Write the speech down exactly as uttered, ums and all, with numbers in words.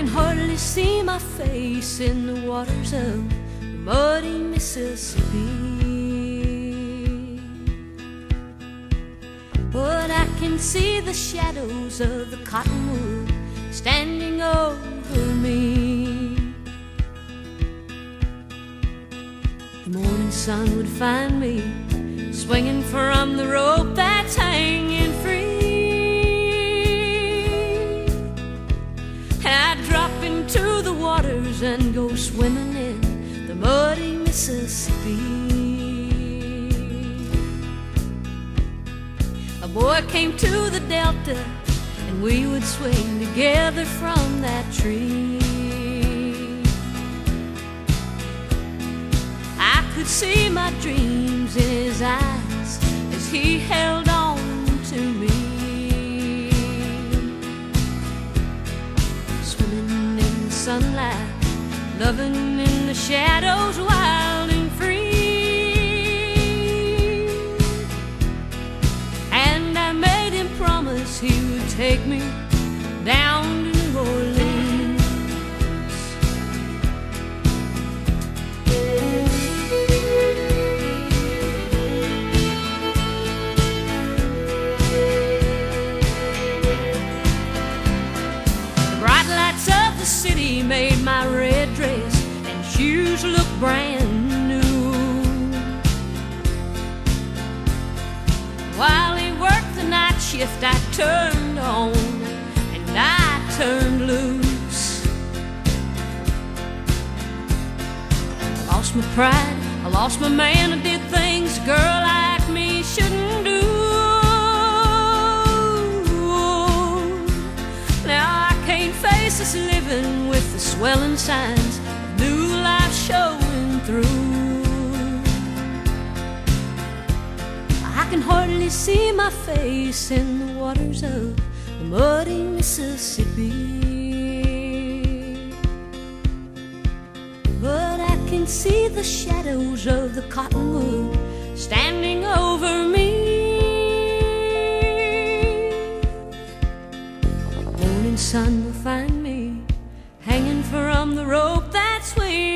can hardly see my face in the waters of the muddy Mississippi, but I can see the shadows of the cottonwood standing over me. The morning sun would find me swinging from the rope that's hanging free, and I'd drop into the waters and go swimming in the muddy Mississippi. A boy came to the delta and we would swing together from that tree. I could see my dreams in his eyes as he held on to me. Swimming in the sunlight, loving in the shadows, wild and free. And I made him promise he would take me down to New Orleans. The city made my red dress and shoes look brand new. While he worked the night shift, I turned on and I turned loose. I lost my pride, I lost my man, I did things a girl like me shouldn't do. Now I can't face this living with the swelling signs of new life showing through. I can hardly see my face in the waters of the muddy Mississippi, but I can see the shadows of the cottonwood standing over me. The morning sun will find me hanging from the rope that's swinging